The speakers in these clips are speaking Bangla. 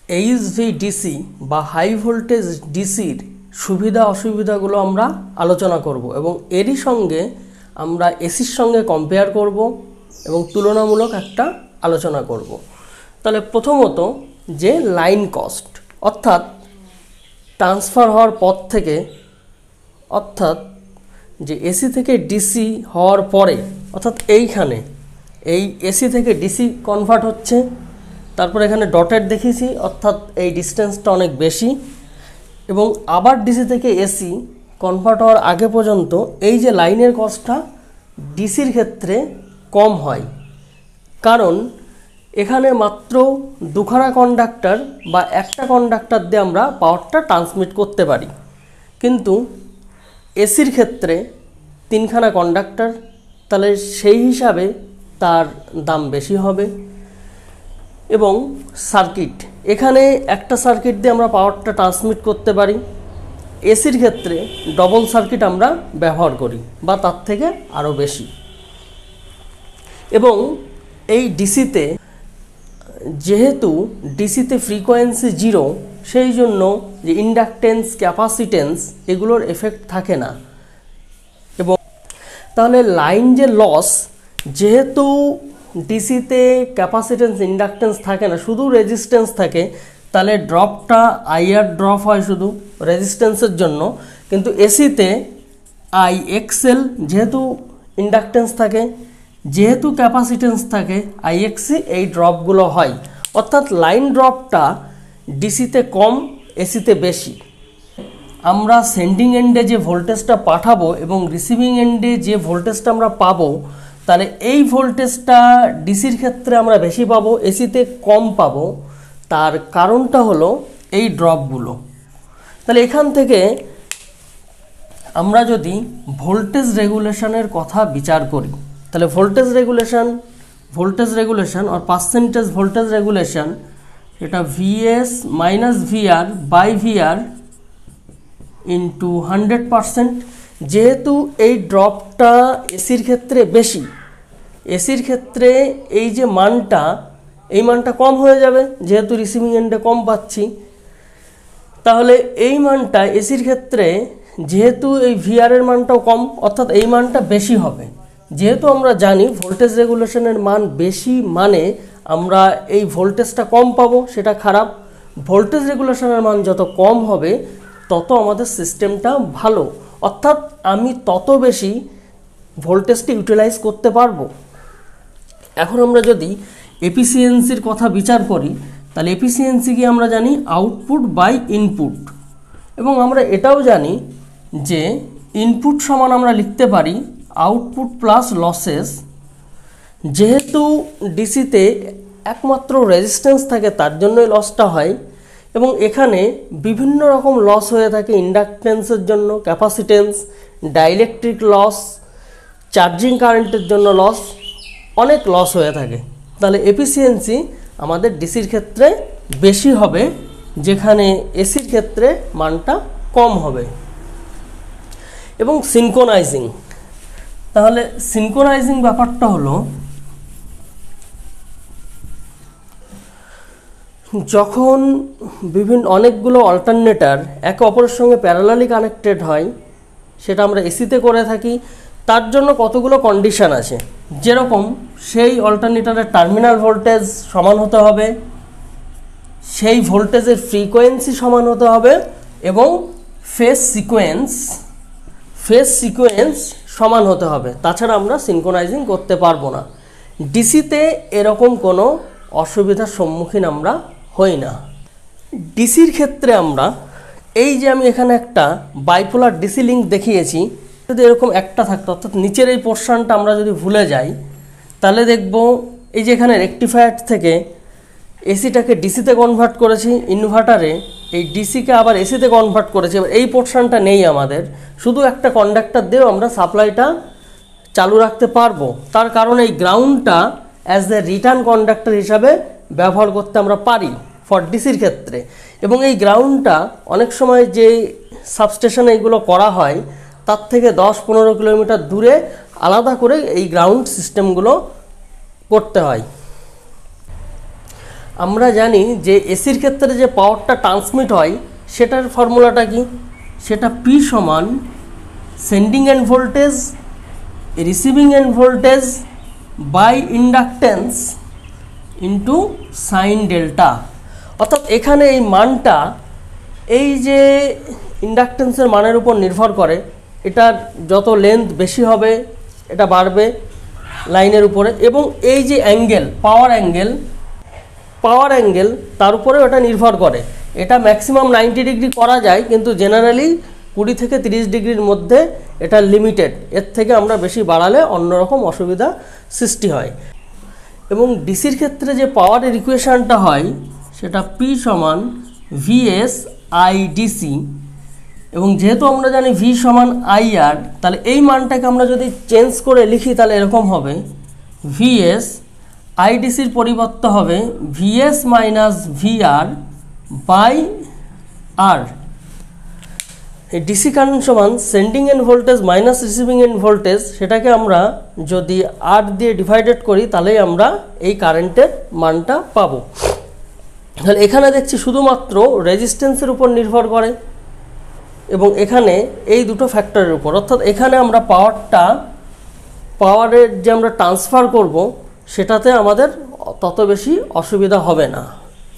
HVDC বা হাই ভোল্টেজ ডিসির সুবিধা অসুবিধাগুলো আমরা আলোচনা করব এবং এরই সঙ্গে আমরা এসির সঙ্গে কম্পেয়ার করব এবং তুলনামূলক একটা আলোচনা করব। তাহলে প্রথমত যে লাইন কস্ট, অর্থাৎ ট্রান্সফার হওয়ার পর থেকে, অর্থাৎ যে এসি থেকে ডিসি হওয়ার পরে, অর্থাৎ এইখানে এই এসি থেকে ডিসি কনভার্ট হচ্ছে, তারপর এখানে ডটেড দেখিয়েছি, অর্থাৎ এই ডিস্টেন্সটা অনেক বেশি, এবং আবার ডিসি থেকে এসি কনভার্ট হওয়ার আগে পর্যন্ত এই যে লাইনের কস্টটা ডিসির ক্ষেত্রে কম হয়, কারণ এখানে মাত্র দুখানা কন্ডাক্টর বা একটা কন্ডাক্টর দিয়ে আমরা পাওয়ারটা ট্রান্সমিট করতে পারি, কিন্তু এসির ক্ষেত্রে তিনখানা কন্ডাক্টর, তাহলে সেই হিসাবে তার দাম বেশি হবে। এবং সার্কিট, এখানে একটা সার্কিট দিয়ে আমরা পাওয়ারটা ট্রান্সমিট করতে পারি, এসির ক্ষেত্রে ডবল সার্কিট আমরা ব্যবহার করি বা তার থেকে আরও বেশি। এবং এই ডিসিতে, যেহেতু ডিসিতে ফ্রিকোয়েন্সি জিরো, সেই জন্য যে ইন্ডাকটেন্স, ক্যাপাসিটেন্স এগুলোর এফেক্ট থাকে না। এবং তাহলে লাইন যে লস, যেহেতু ডিসিতে ক্যাপাসিটেন্স, ইন্ডাকটেন্স থাকে না, শুধু রেজিস্ট্যান্স থাকে, তাহলে ড্রপটা আইআর ড্রপ হয় শুধু রেজিস্ট্যান্সের জন্য, কিন্তু এসিতে আই এক্সএল, যেহেতু ইন্ডাকটেন্স থাকে, যেহেতু ক্যাপাসিটেন্স থাকে, আইএক্সি, এই ড্রপগুলো হয়। অর্থাৎ লাইন ড্রপটা ডিসিতে কম, এসিতে বেশি। আমরা সেন্ডিং এন্ডে যে ভোল্টেজটা পাঠাবো এবং রিসিভিং এন্ডে যে ভোল্টেজটা আমরা পাবো, তাহলে এই ভোল্টেজটা ডিসির ক্ষেত্রে আমরা বেশি পাবো, এসিতে কম পাবো। তার কারণটা হলো এই ড্রপগুলো। তাহলে এখান থেকে আমরা যদি ভোল্টেজ রেগুলেশনের কথা বিচার করি, তাহলে ভোল্টেজ রেগুলেশন আর পার্সেন্টেজ ভোল্টেজ রেগুলেশন, এটা VS minus VR by VR into 100%। যেহেতু এই ড্রপটা এসির ক্ষেত্রে বেশি, এসির ক্ষেত্রে এই যে মানটা, এই মানটা কম হয়ে যাবে, যেহেতু রিসিভিং এন্ডে কম পাচ্ছি। তাহলে এই মানটা এসির ক্ষেত্রে, যেহেতু এই ভিআরের মানটাও কম, অর্থাৎ এই মানটা বেশি হবে। যেহেতু আমরা জানি ভোল্টেজ রেগুলেশনের মান বেশি মানে আমরা এই ভোল্টেজটা কম পাবো, সেটা খারাপ। ভোল্টেজ রেগুলেশনের মান যত কম হবে তত আমাদের সিস্টেমটা ভালো, অর্থাৎ আমি তত বেশি ভোল্টেজটি ইউটিলাইজ করতে পারবো। এখন আমরা যদি এফিসিয়েন্সির কথা বিচার করি, তাহলে এফিসিয়েন্সি কি আমরা জানি আউটপুট বাই ইনপুট, এবং আমরা এটাও জানি যে ইনপুট সমান আমরা লিখতে পারি আউটপুট প্লাস লসেস। যেহেতু ডিসিতে একমাত্র রেজিস্ট্যান্স থাকে, তার জন্যই লসটা হয়, এবং এখানে বিভিন্ন রকম লস হয়ে থাকে, ইন্ডাকটেন্সের জন্য ক্যাপাসিটেন্স, ডাইইলেকট্রিক লস, চার্জিং কারেন্টের জন্য লস, অনেক লস হয়ে থাকে। তাহলে এফিসিয়েন্সি আমাদের ডিসির ক্ষেত্রে বেশি হবে, যেখানে এসির ক্ষেত্রে মানটা কম হবে। এবং সিনক্রোনাইজিং, তাহলে সিনক্রোনাইজিং ব্যাপারটা হলো, যখন অনেকগুলো অল্টারনেটর একে অপরের সঙ্গে প্যারালালি কানেক্টেড হয়, সেটা আমরা এসিতে করে থাকি। তার জন্য কতগুলো কন্ডিশন আছে, যেরকম সেই অল্টারনেটরের টার্মিনাল ভোল্টেজ সমান হতে হবে, সেই ভোল্টেজের ফ্রিকোয়েন্সি সমান হতে হবে, এবং ফেজ সিকোয়েন্স সমান হতে হবে। তাছাড়া আমরা সিনক্রোনাইজিং করতে পারবো না। ডিসিতে এরকম কোনো অসুবিধার সম্মুখীন আমরা হই না। ডিসির ক্ষেত্রে আমরা, এই যে আমি এখানে একটা বাইপোলার ডিসি লিঙ্ক দেখিয়েছি, যদি এরকম একটা থাকতো, অর্থাৎ নিচের এই পোর্শনটা আমরা যদি ভুলে যাই, তাহলে দেখব এই যে এখানে রেকটিফায়ার থেকে এসিটাকে ডিসিতে কনভার্ট করেছি, ইনভার্টারে এই ডিসিকে আবার এসিতে কনভার্ট করেছি। এবার এই পোর্শনটা নেই আমাদের, শুধু একটা কন্ডাক্টর দিয়েও আমরা সাপ্লাইটা চালু রাখতে পারবো। তার কারণ এই গ্রাউন্ডটা অ্যাজ দ্য রিটার্ন কন্ডাক্টর হিসাবে ব্যবহার করতে আমরা পারি ফর ডিসির ক্ষেত্রে। এবং এই গ্রাউন্ডটা অনেক সময় যে সাবস্টেশনে এইগুলো করা হয়, তার থেকে 10-15 কিলোমিটার দূরে আলাদা করে এই গ্রাউন্ড সিস্টেমগুলো করতে হয়। আমরা জানি যে এসির ক্ষেত্রে যে পাওয়ারটা ট্রান্সমিট হয় সেটার ফর্মুলাটা কি, সেটা P সমান sending end voltage receiving end voltage by inductance into sine delta. অর্থাৎ এখানে এই মানটা এই যে ইন্ডাকটেন্সের মানের উপর নির্ভর করে, এটার যত লেন্থ বেশি হবে এটা বাড়বে লাইনের উপরে, এবং এই যে অ্যাঙ্গেল পাওয়ার অ্যাঙ্গেল তার উপরেও এটা নির্ভর করে। এটা ম্যাক্সিমাম 90 ডিগ্রি করা যায়, কিন্তু জেনারেলি 20 থেকে 30 ডিগ্রির মধ্যে এটা লিমিটেড। এর থেকে আমরা বেশি বাড়ালে অন্যরকম অসুবিধা সৃষ্টি হয়। এবং ডিসির ক্ষেত্রে যে পাওয়ারের ইকুয়েশনটা হয় সেটা P সমান VS IDC, এবং যেহেতু আমরা জানি V সমান IR, তাহলে এই মানটাকে আমরা যদি চেঞ্জ করে লিখি তাহলে এরকম হবে VS IDCর পরিবর্তে হবে VS minus VR by R। এই ডিসি কারেন্ট সমান sending end voltage minus receiving end voltage, সেটাকে আমরা যদি R দিয়ে ডিভাইডেড করি তাহলেই আমরা এই কারেন্টের মানটা পাবো। তাহলে এখানে দেখছি শুধুমাত্র রেজিস্ট্যান্সের উপর নির্ভর করে, এবং এখানে এই দুটো ফ্যাক্টরের উপর। অর্থাৎ এখানে আমরা পাওয়ারের যে আমরা ট্রান্সফার করব সেটাতে আমাদের তত বেশি অসুবিধা হবে না।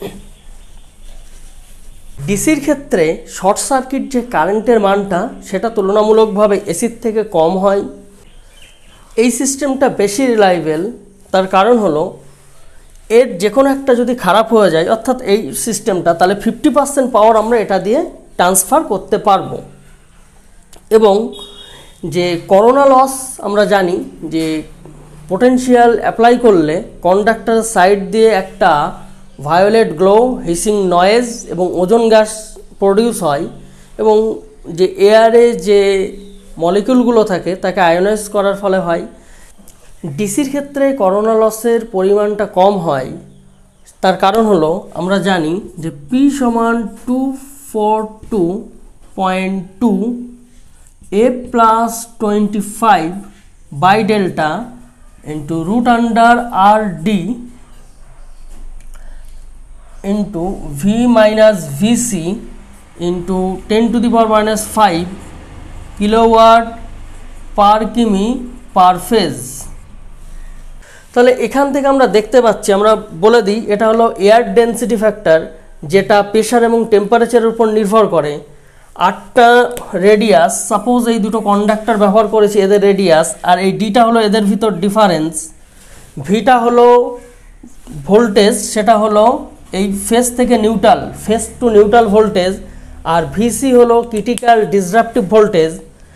ডিসির ক্ষেত্রে শর্ট সার্কিট যে কারেন্টের মানটা সেটা তুলনামূলকভাবে এসির থেকে কম হয়। এই সিস্টেমটা বেশি রিলায়েবল, তার কারণ হলো এর যে কোনো একটা যদি খারাপ হয়ে যায় অর্থাৎ এই সিস্টেমটা, তাহলে 50% পাওয়ার আমরা এটা দিয়ে ট্রান্সফার করতে পারবো। এবং যে করোনা লস আমরা জানি যে পোটেনশিয়াল অ্যাপ্লাই করলে কন্ডাক্টরের সাইড দিয়ে একটা ভায়োলেট গ্লো, হিসিং নয়েজ এবং ওজোন গ্যাস প্রডিউস হয়, এবং যে এয়ারে যে মলিকিউলগুলো থাকে তাকে আয়োনাইজ করার ফলে হয়। ডিসির ক্ষেত্রে করোনা লসের পরিমাণটা কম হয়, তার কারণ হলো আমরা জানি যে P সমান 242.2 A plus 25 by delta into root under RD into V minus VC into 10 to the power minus 5 kilowatt per কিমি per phase। তাহলে এখান থেকে আমরা দেখতে পাচ্ছি, আমরা বলে দিই এটা হলো এয়ার ডেন্সিটি ফ্যাক্টর, যেটা প্রেশার এবং টেম্পারেচারের উপর নির্ভর করে। 8টা রেডিয়াস, সাপোজ এই দুটো কন্ডাক্টর ব্যবহার করেছি, এদের রেডিয়াস, আর এই ডিটা হলো এদের ভিতর ডিফারেন্স। ভিটা হলো ভোল্টেজ, সেটা হলো এই ফেজ থেকে neutral, phase to neutral voltage, আর ভিসি হলো ক্রিটিক্যাল ডিসরাপটিভ ভোল্টেজ,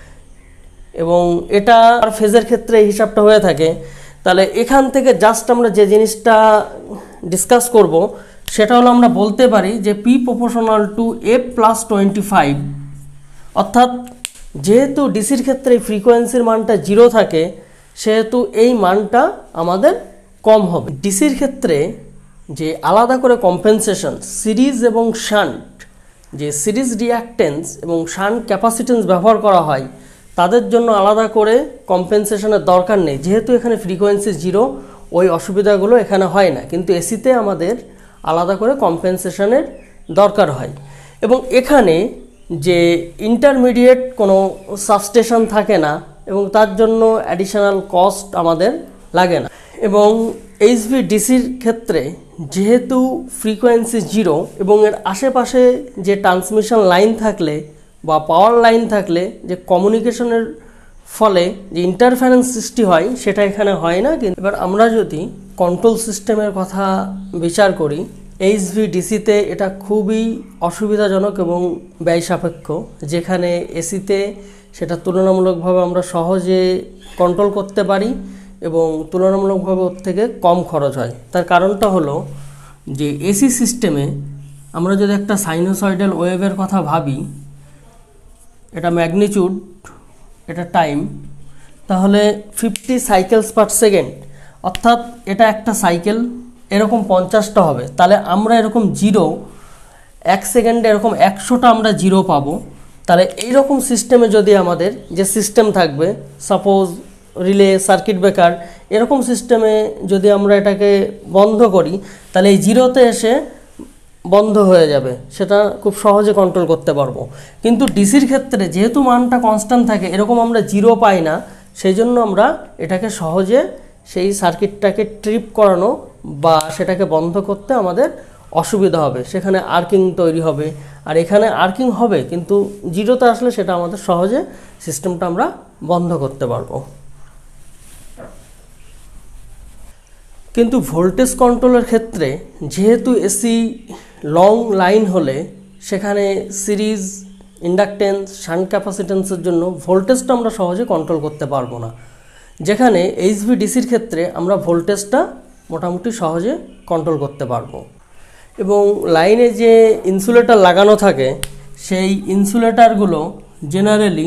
এবং এটা ফেজের ক্ষেত্রে এই হিসাবটা হয়ে থাকে। তাহলে এখান থেকে জাস্ট আমরা যে জিনিসটা ডিসকাস করব সেটা হলো আমরা বলতে পারি যে P proportional to A plus 25, অর্থাৎ যেহেতু ডিসির ক্ষেত্রে ফ্রিকোয়েন্সির মানটা 0 থাকে সেহেতু এই মানটা আমাদের কম হবে। ডিসির ক্ষেত্রে যে আলাদা করে কম্পেনসেশন, সিরিজ এবং শান্ট, যে সিরিজ রিঅ্যাক্টেন্স এবং শান্ট ক্যাপাসিটেন্স ব্যবহার করা হয়, তাদের জন্য আলাদা করে কম্পেনসেশনের দরকার নেই, যেহেতু এখানে ফ্রিকোয়েন্সি 0, ওই অসুবিধাগুলো এখানে হয় না। কিন্তু এসিতে আমাদের আলাদা করে কম্পেনসেশনের দরকার হয়। এবং এখানে যে ইন্টারমিডিয়েট কোনো সাবস্টেশন থাকে না, এবং তার জন্য অ্যাডিশনাল কস্ট আমাদের লাগে না। এবং HVDCর ক্ষেত্রে যেহেতু ফ্রিকোয়েন্সি 0 এবং এর আশেপাশে যে ট্রান্সমিশন লাইন থাকলে বা পাওয়ার লাইন থাকলে যে কমিউনিকেশনের ফলে যে ইন্টারফারেন্স সৃষ্টি হয় সেটা এখানে হয় না। কিন্তু এবার আমরা যদি কন্ট্রোল সিস্টেমের কথা বিচার করি, HVDCতে এটা খুবই অসুবিধাজনক এবং ব্যয় সাপেক্ষ, যেখানে এসিতে সেটা তুলনামূলকভাবে আমরা সহজে কন্ট্রোল করতে পারি এবং তুলনামূলকভাবে ওর থেকে কম খরচ হয়। তার কারণটা হলো যে এসি সিস্টেমে আমরা যদি একটা সাইনোসয়েডাল ওয়েভের কথা ভাবি, এটা ম্যাগনিটিউড, এটা টাইম, তাহলে 50 সাইকেলস পার সেকেন্ড, অর্থাৎ এটা একটা সাইকেল এরকম 50টা হবে। তাহলে আমরা এরকম 0 1 সেকেন্ডে এরকম 100টা আমরা 0 পাবো। তাহলে এইরকম সিস্টেমে যদি আমাদের যে সিস্টেম থাকবে, সাপোজ রিলে, সার্কিট ব্রেকার, এরকম সিস্টেমে যদি আমরা এটাকে বন্ধ করি তাহলে এই জিরোতে এসে বন্ধ হয়ে যাবে, সেটা খুব সহজে কন্ট্রোল করতে পারবো। কিন্তু ডিসির ক্ষেত্রে যেহেতু মানটা কনস্ট্যান্ট থাকে, এরকম আমরা জিরো পাই না, সেই জন্য আমরা এটাকে সহজে সেই সার্কিটটাকে ট্রিপ করানো বা সেটাকে বন্ধ করতে আমাদের অসুবিধা হবে, সেখানে আর্কিং তৈরি হবে। আর এখানে আর্কিং হবে কিন্তু জিরোতে আসলে সেটা আমাদের সহজে সিস্টেমটা আমরা বন্ধ করতে পারবো। কিন্তু ভোল্টেজ কন্ট্রোলের ক্ষেত্রে যেহেতু এসি লং লাইন হলে সেখানে সিরিজ ইন্ডাকটেন্স শান্ট ক্যাপাসিটেন্সের জন্য ভোল্টেজটা আমরা সহজে কন্ট্রোল করতে পারবো না, যেখানে এইচভিডিসির ক্ষেত্রে আমরা ভোল্টেজটা মোটামুটি সহজে কন্ট্রোল করতে পারবো। এবং লাইনে যে ইনসুলেটর লাগানো থাকে সেই ইনসুলেটরগুলো জেনারেলি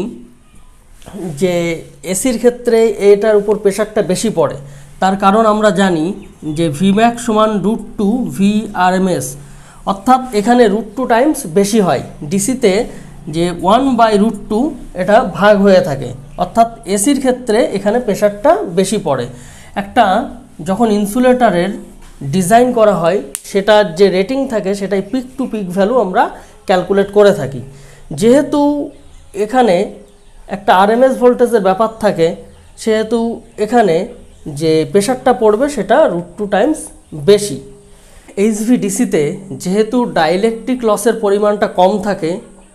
যে এসির ক্ষেত্রে এটার উপর প্রেশারটা বেশি পড়ে, তার কারণ আমরা জানি যে Vmax সমান √2 VRMS, অর্থাৎ এখানে √2 টাইমস বেশি হয়। ডিসিতে যে 1/√2 এটা ভাগ হয়ে থাকে, অর্থাৎ এসির ক্ষেত্রে এখানে প্রেশারটা বেশি পড়ে। একটা যখন ইনসুলেটরের ডিজাইন করা হয় সেটার যে রেটিং থাকে সেটাই পিক টু পিক ভ্যালু আমরা ক্যালকুলেট করে থাকি। যেহেতু এখানে একটা আরএমএস ভোল্টেজের ব্যাপার থাকে, সেহেতু এখানে যে প্রেশারটা পড়বে সেটা √2 টাইমস বেশি। এইচভিডিসিতে যেহেতু ডাইইলেকট্রিক লসের পরিমাণটা কম থাকে,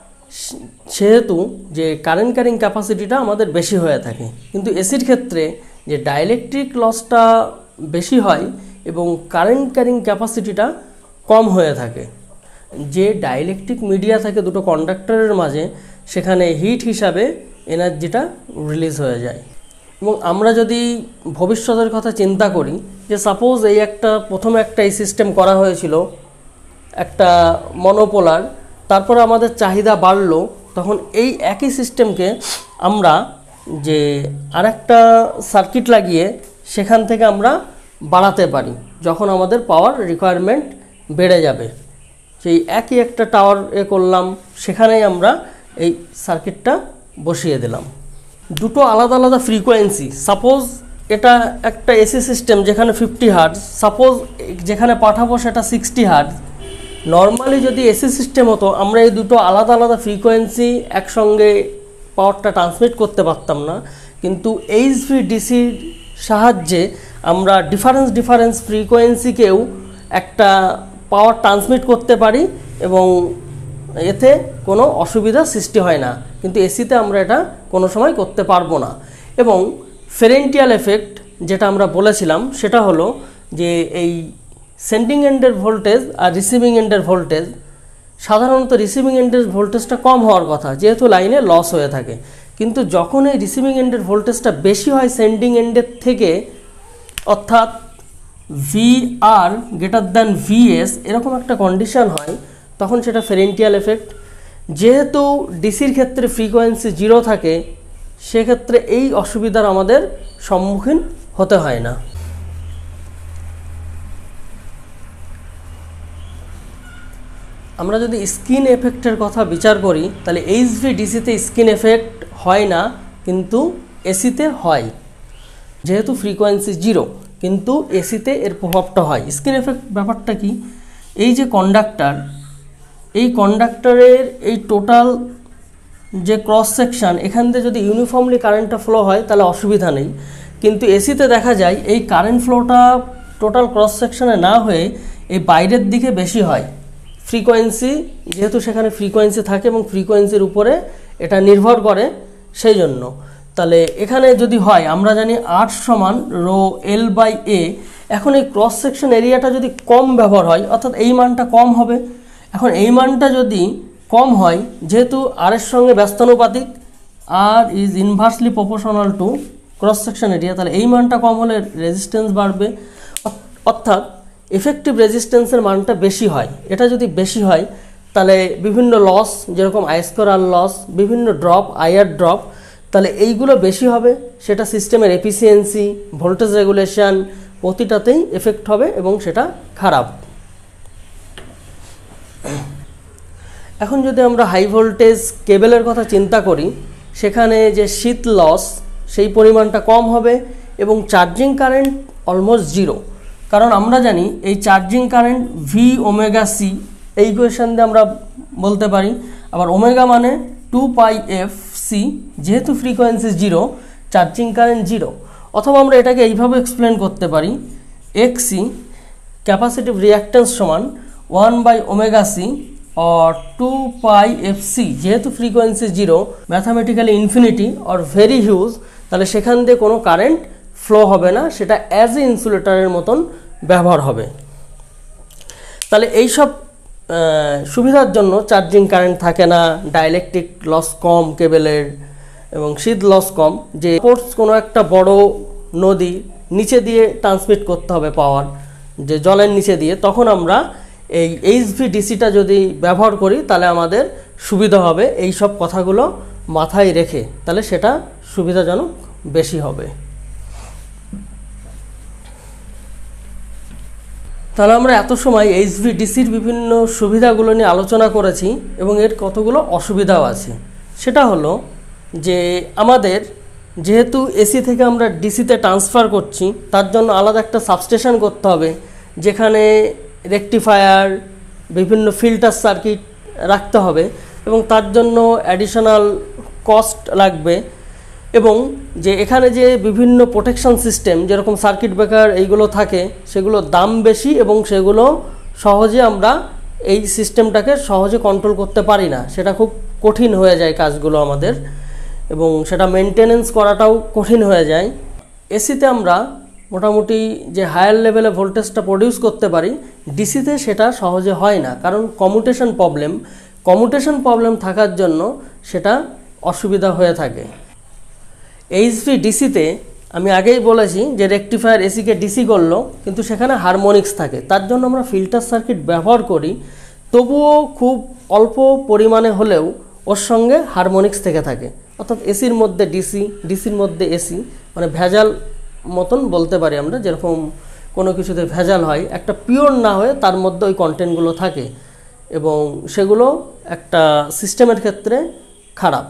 সেহেতু যে কারেন্ট ক্যারিং ক্যাপাসিটিটা আমাদের বেশি হয়ে থাকে। কিন্তু এসির ক্ষেত্রে যে ডাইইলেকট্রিক লসটা বেশি হয় এবং কারেন্ট ক্যারিং ক্যাপাসিটিটা কম হয়ে থাকে। যে ডাইইলেকট্রিক মিডিয়া থাকে দুটো কন্ডাক্টরের মাঝে, সেখানে হিট হিসাবে এনার্জিটা রিলিজ হয়ে যায়। এবং আমরা যদি ভবিষ্যতের কথা চিন্তা করি, যে সাপোজ প্রথমে একটা এই সিস্টেম করা হয়েছিল একটা মনোপোলার, তারপরে আমাদের চাহিদা বাড়লো, তখন এই একই সিস্টেমকে আমরা যে আরেকটা সার্কিট লাগিয়ে সেখান থেকে আমরা বাড়াতে পারি যখন আমাদের পাওয়ার রিকোয়ারমেন্ট বেড়ে যাবে। সেই একই একটা টাওয়ার করলাম, সেখানেই আমরা এই সার্কিটটা বসিয়ে দিলাম। দুটো আলাদা আলাদা ফ্রিকোয়েন্সি, সাপোজ এটা একটা এসি সিস্টেম যেখানে 50 হার্টজ, সাপোজ যেখানে পাঠাবো সেটা 60 হার্টজ। নর্মালি যদি এসি সিস্টেম হতো আমরা এই দুটো আলাদা আলাদা ফ্রিকোয়েন্সি একসঙ্গে পাওয়ারটা ট্রান্সমিট করতে পারতাম না, কিন্তু এইচভিডিসির সাহায্যে আমরা ডিফারেন্স ফ্রিকোয়েন্সিকেও একটা পাওয়ার ট্রান্সমিট করতে পারি এবং এতে কোনো অসুবিধা সৃষ্টি হয় না। কিন্তু এসিতে আমরা এটা কোনো সময় করতে পারবো না। এবং ফেরেন্টিয়াল এফেক্ট যেটা আমরা বলেছিলাম সেটা হলো যে এই সেন্ডিং এন্ডের ভোল্টেজ আর রিসিভিং এন্ডের ভোল্টেজ, সাধারণত রিসিভিং এন্ডের ভোল্টেজটা কম হওয়ার কথা যেহেতু লাইনে লস হয়ে থাকে, কিন্তু যখন এই রিসিভিং এন্ডের ভোল্টেজটা বেশি হয় সেন্ডিং এন্ডের থেকে, অর্থাৎ VR গ্রেটার দ্যান VS এরকম একটা কন্ডিশন হয়, তখন সেটা ফেরেন্টিয়াল এফেক্ট। যেহেতু ডিসির ক্ষেত্রে ফ্রিকোয়েন্সি 0 থাকে, সেক্ষেত্রে এই অসুবিধার আমাদের সম্মুখীন হতে হয় না। আমরা যদি স্কিন এফেক্টের কথা বিচার করি তাহলে এইচভিডিসিতে স্কিন এফেক্ট হয় না, কিন্তু এসিতে হয়। যেহেতু ফ্রিকোয়েন্সি 0, কিন্তু এসিতে এর প্রভাবটা হয়। স্কিন এফেক্ট ব্যাপারটা কি, এই যে কন্ডাক্টর, এই কন্ডাক্টরের এই টোটাল যে ক্রস সেকশন, এখান থেকে যদি ইউনিফর্মলি কারেন্টটা ফ্লো হয় তাহলে অসুবিধা নেই, কিন্তু এসিতে দেখা যায় এই কারেন্ট ফ্লোটা টোটাল ক্রস সেকশনে না হয়ে এই বাইরের দিকে বেশি হয়। ফ্রিকোয়েন্সি যেহেতু সেখানে ফ্রিকোয়েন্সি থাকে এবং ফ্রিকোয়েন্সির উপরে এটা নির্ভর করে, সেই জন্য। তাহলে এখানে যদি হয়, আমরা জানি R সমান ρL/A। এখন এই ক্রস সেকশন এরিয়াটা যদি কম ব্যবহার হয়, অর্থাৎ এই মানটা কম হবে। এখন এই মানটা যদি কম হয়, যেহেতু R এর সঙ্গে ব্যস্তানুপাতিক, R is inversely proportional to cross section area, তাহলে এই মানটা কম হলে রেজিস্ট্যান্স বাড়বে, অর্থাৎ এফেক্টিভ রেজিস্ট্যান্সের মানটা বেশি হয়। এটা যদি বেশি হয় তাহলে বিভিন্ন লস, যেরকম I2R লস, বিভিন্ন ড্রপ, IR ড্রপ, তাহলে এইগুলো বেশি হবে। সেটা সিস্টেমের এফিসিয়েন্সি, ভোল্টেজ রেগুলেশন প্রতিটাতেই এফেক্ট হবে এবং সেটা খারাপ। এখন যদি আমরা হাই ভোল্টেজ কেবেলের কথা চিন্তা করি, সেখানে যে শীত লস সেই পরিমাণটা কম হবে এবং চার্জিং কারেন্ট অলমোস্ট জিরো, কারণ আমরা জানি এই charging current V omega C, এই ইকুয়েশন দিয়ে আমরা বলতে পারি। আবার ওমেগা মানে 2πf সি, যেহেতু frequency zero, charging current zero. অথবা আমরা এটাকে এইভাবে এক্সপ্লেন করতে পারি, এক্সি ক্যাপাসিটিভ রিঅ্যাক্টেন্স সমান 1/ωc or 2πfc, যেহেতু frequency zero, mathematically infinity or very huge, তাহলে সেখান দিয়ে কোনো কারেন্ট ফ্লো হবে না, সেটা অ্যাজ এ ইনসুলেটরের মতন ব্যবহার হবে। তাহলে এইসব সুবিধার জন্য চার্জিং কারেন্ট থাকে না, ডাইলেকট্রিক লস কম কেবেলের, এবং শীত লস কম। যে কোনো একটা বড় নদী নিচে দিয়ে ট্রান্সমিট করতে হবে পাওয়ার, যে জলের নিচে দিয়ে, তখন আমরা এই HVDCটা যদি ব্যবহার করি তাহলে আমাদের সুবিধা হবে। এই সব কথাগুলো মাথায় রেখে তাহলে সেটা সুবিধাজনক বেশি হবে। তাহলে আমরা এত সময় HVDCর বিভিন্ন সুবিধাগুলো নিয়ে আলোচনা করেছি এবং এর কতগুলো অসুবিধাও আছে। সেটা হলো যে আমাদের যেহেতু এসি থেকে আমরা ডিসিতে ট্রান্সফার করছি, তার জন্য আলাদা একটা সাবস্টেশন করতে হবে, যেখানে রেকটিফায়ার, বিভিন্ন ফিল্টার সার্কিট রাখতে হবে, এবং তার জন্য অ্যাডিশনাল কস্ট লাগবে। এবং যে এখানে যে বিভিন্ন প্রোটেকশন সিস্টেম, যেরকম সার্কিট ব্রেকার এইগুলো থাকে, সেগুলোর দাম বেশি এবং সেগুলো সহজে আমরা এই সিস্টেমটাকে সহজে কন্ট্রোল করতে পারি না, সেটা খুব কঠিন হয়ে যায় কাজগুলো আমাদের, এবং সেটা মেনটেনেন্স করাটাও কঠিন হয়ে যায়। এসিতে আমরা মোটামুটি যে হায়ার লেভেলে ভোল্টেজটা প্রডিউস করতে পারি, ডিসিতে সেটা সহজে হয় না, কারণ কমিউটেশন প্রবলেম থাকার জন্য সেটা অসুবিধা হয়ে থাকে। HVDCতে আমি আগেই বলেছি যে রেকটিফায়ার এসিকে ডিসি করলো, কিন্তু সেখানে হারমোনিক্স থাকে, তার জন্য আমরা ফিল্টার সার্কিট ব্যবহার করি, তবুও খুব অল্প পরিমাণে হলেও ওর সঙ্গে হারমোনিক্স থেকে থাকে। অর্থাৎ এসির মধ্যে ডিসি, ডিসির মধ্যে এসি, মানে ভেজাল মতন বলতে পারি আমরা, যেরকম কোনো কিছুতে ভেজাল হয়, একটা পিওর না হয়ে তার মধ্যে ওই কন্টেন্টগুলো থাকে, এবং সেগুলো একটা সিস্টেমের ক্ষেত্রে খারাপ।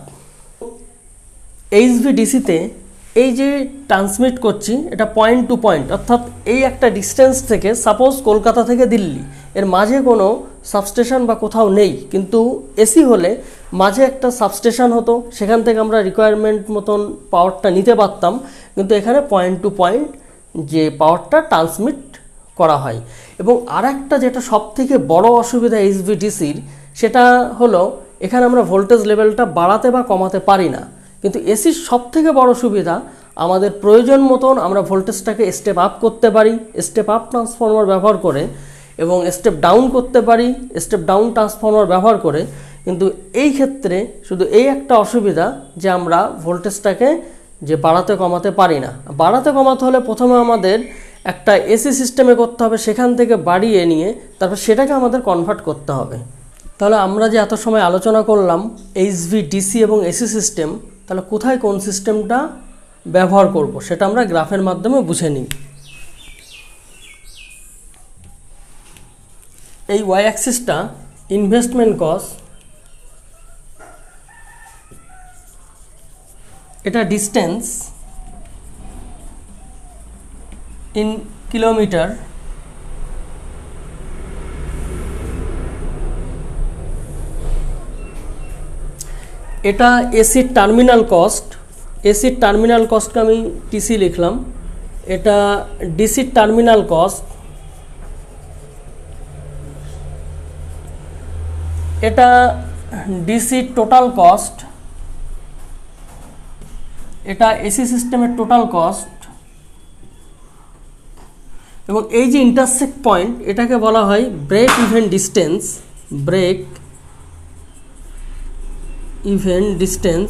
HVDCতে এই যে ট্রান্সমিট করছি, এটা পয়েন্ট টু পয়েন্ট, অর্থাৎ এই একটা ডিস্টেন্স থেকে, সাপোজ কলকাতা থেকে দিল্লি, এর মাঝে কোনো সাবস্টেশন বা কোথাও নেই, কিন্তু এসি হলে মাঝে একটা সাবস্টেশন হতো, সেখান থেকে আমরা রিকোয়ারমেন্ট মতন পাওয়ারটা নিতে পারতাম, কিন্তু এখানে পয়েন্ট টু পয়েন্ট যে পাওয়ারটা ট্রান্সমিট করা হয়। এবং আর একটা যেটা সবথেকে বড় অসুবিধা HVDCর, সেটা হলো এখানে আমরা ভোল্টেজ লেভেলটা বাড়াতে বা কমাতে পারি না, কিন্তু এসির সবথেকে বড় সুবিধা, আমাদের প্রয়োজন মতন আমরা ভোল্টেজটাকে স্টেপ আপ করতে পারি, স্টেপ আপ ট্রান্সফর্মার ব্যবহার করে, এবং স্টেপ ডাউন করতে পারি স্টেপ ডাউন ট্রান্সফর্মার ব্যবহার করে। কিন্তু এই ক্ষেত্রে শুধু এই একটা অসুবিধা যে আমরা ভোল্টেজটাকে যে বাড়াতে কমাতে পারি না। বাড়াতে কমাতে হলে প্রথমে আমাদের একটা এসি সিস্টেমে করতে হবে, সেখান থেকে বাড়িয়ে নিয়ে তারপর সেটাকে আমাদের কনভার্ট করতে হবে। তাহলে আমরা যে এত সময় আলোচনা করলাম HVDC এবং এসি সিস্টেম, তাহলে কোথায় কোন সিস্টেমটা ব্যবহার করব সেটা আমরা গ্রাফের মাধ্যমে বুঝে নিই। এই ওয়াই অ্যাক্সিসটা ইনভেস্টমেন্ট কস্ট, এটা ডিস্টেন্স ইন কিলোমিটার, এটা এসির টার্মিনাল কস্ট, এসির টার্মিনাল কস্টকে আমি টিসি লিখলাম, এটা ডিসির টার্মিনাল কস্ট, এটা ডিসির টোটাল কস্ট, এটা এসি সিস্টেমের টোটাল কস্ট, এবং এই যে ইন্টারসেক্ট পয়েন্ট, এটাকে বলা হয় break even distance, break even distance.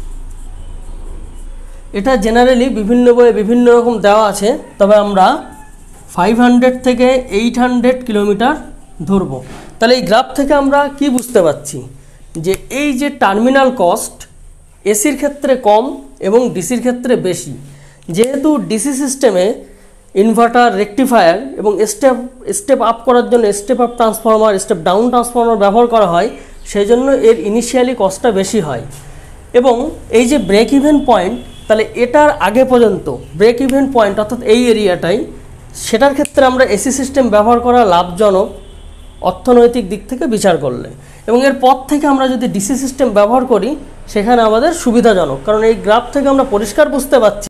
এটা জেনারেলি বিভিন্ন বইয়ে বিভিন্ন রকম দেওয়া আছে, তবে আমরা 500 থেকে 800 কিলোমিটার ধরব। তাহলে এই গ্রাফ থেকে আমরা কি বুঝতে পারছি, যে এই যে টার্মিনাল কস্ট এসির ক্ষেত্রে কম এবং ডিসির ক্ষেত্রে বেশি। যেহেতু ডিসি সিস্টেমে ইনভার্টার, রেকটিফায়ার এবং স্টেপ আপ করার জন্য step up transformer, step down transformer ব্যবহার করা হয়, সেই জন্য এর ইনিশিয়ালি কস্টটা বেশি হয়। এবং এই যে ব্রেক ইভেন পয়েন্ট, তাহলে এটার আগে পর্যন্ত ব্রেক ইভেন পয়েন্ট অর্থাৎ এই এরিয়াটাই, সেটার ক্ষেত্রে আমরা এসি সিস্টেম ব্যবহার করা লাভজনক অর্থনৈতিক দিক থেকে বিচার করলে। এবং এর পর থেকে আমরা যদি ডিসি সিস্টেম ব্যবহার করি সেখানে আমাদের সুবিধাজনক, কারণ এই গ্রাফ থেকে আমরা পরিষ্কার বুঝতে পারছি